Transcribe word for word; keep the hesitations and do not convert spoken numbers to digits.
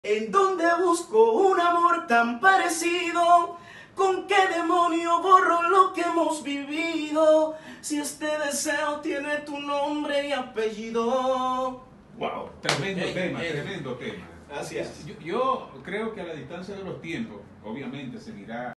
¿En dónde busco un amor tan parecido? ¿Con qué demonio borro lo que hemos vivido? Si este deseo tiene tu nombre y apellido. Wow, tremendo Ey, tema, ey. tremendo tema. Gracias. Yo, yo creo que a la distancia de los tiempos, obviamente seguirá